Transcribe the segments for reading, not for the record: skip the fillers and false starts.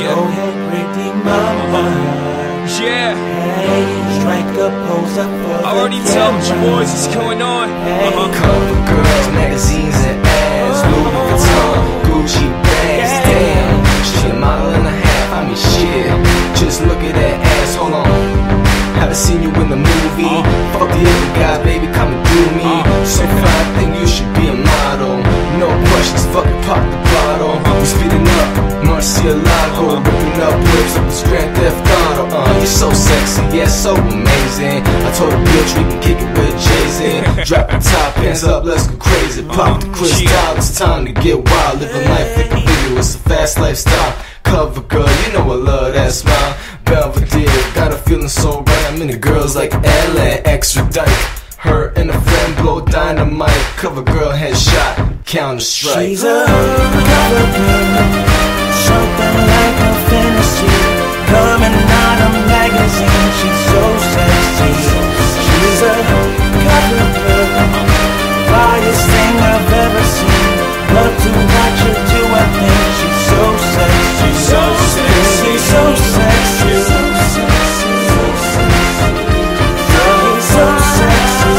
Go ahead, pretty mama. Yeah. Hey, strike a pose up for I already told you boys what's going on. Cover girls, magazines and ads, Louis Vuitton, Gucci bags. Damn, she a model and a half. I mean shit, just look at that ass. Hold on, haven't seen you in the movie. Fuck the other guy, baby, come and do me. So fine, I think you should be a model. No questions, fucking pop the bottle. We speeding up, Murcielago, ripping up whips up with Grand Theft Auto. You're so sexy, yeah, so amazing. I told her bitch we can kick it with Jay-Z. Drop the top, hands up, let's go crazy. Pop the crystal, it's time to get wild. Living life like a video, it's a fast lifestyle. Cover girl, you know I love that smile. Belvedere, got a feeling so right. I'm into girls like Ellen, extra dyke. Her and a friend blow dynamite. Cover girl headshot, Counter Strike. She's a cover girl, something like a fantasy, coming out of magazine. She's so sexy. She's a cover girl, flyest thing I've ever seen. Love to watch her do her thing. She's so sexy, so sexy, so sexy, so sexy, so sexy. Girl, so sexy.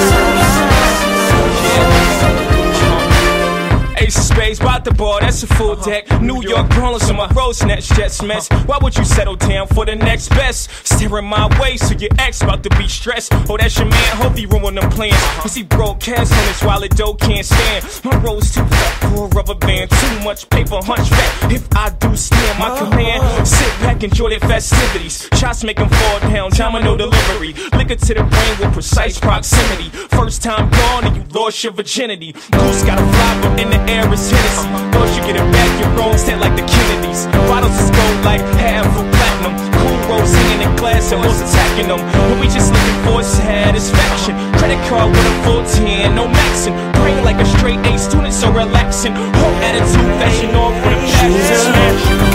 Ace of spades, bought the ball, that's a full deck. New York brawling, so my road snatch jets mess. Why would you settle down for the next best? Staring my way, so your ex about to be stressed. Oh, that's your man, hope he ruined them plans. Cause he broke cash on his wallet, dough can't stand. My road's too fat for a rubber band. Too much paper, hunch back. If I do stand my command, sit back, enjoy the festivities. Shots make them fall down, domino delivery. Liquor to the brain with precise proximity. First time gone and you lost your virginity. Goose got a fly, but in the air is Hennessy. Once you get it back, your wrong stand like the Kennedys. Bottles is gold like half of platinum. Cool rolls hanging in glass and was attacking them. But we just looking for satisfaction. Credit card with a full 10, no maxing. Brain like a straight A student, so relaxing. Whole attitude, fashion off with a passion.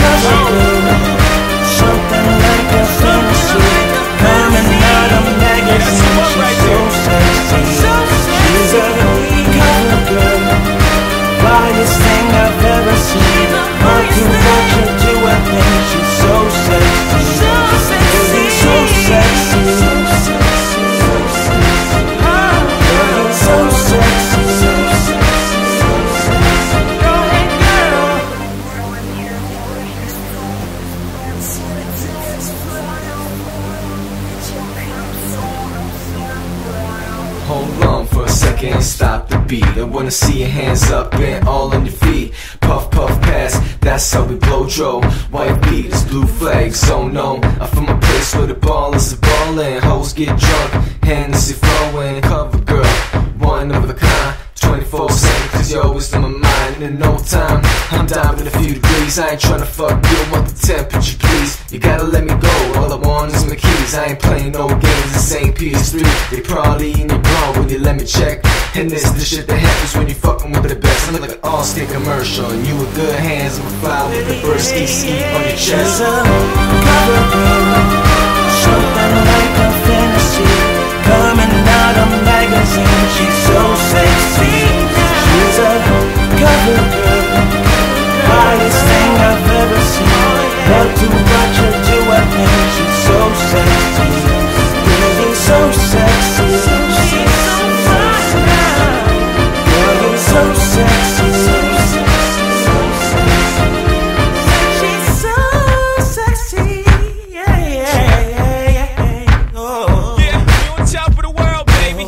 Something like a fantasy, coming out of magazine. She's so sexy. She's a cover girl, flyest thing I've ever seen. Love to watch her do her thing. She's so sexy, so sexy, so sexy, so sexy, so sexy. Girl, so sexy, so sexy, so sexy. Go ahead, girl. Hold on for a second and stop the beat. I wanna see your hands up and all on your feet. Puff, puff, pass, that's how we blow dro. White beaters, blue flags, so no. I'm from a place where the ball is a ballin'. Hoes get drunk, Hennessy flowing. Cover girl, one of a kind. 24/7, cause you're always in my mind. In no time, I'm diving a few degrees. I ain't tryna fuck you, I want the temperature, please. You gotta let me go, all I want is my keys. I ain't playing no games, this ain't PS3. They probably in your bra when you let me check. And this the shit that happens when you fucking with the best. I'm like an all-state commercial, and you with good hands, I'm a fly with the first ski on your chest. She's a cover girl, something like a fantasy, coming out of magazine. She's so sexy. She's a cover girl, flyest thing I've ever seen. Love to watch her do her thing. She's so sexy. Girl, you're so sexy. She's so sexy. Girl, you're so sexy. She's so sexy. Yeah, yeah, yeah, yeah. Oh. Yeah, you on top of the world, baby.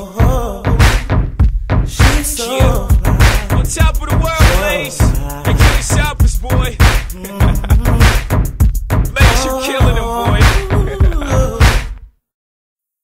She's so On top of the world, please. Hey, King Cypress, boy.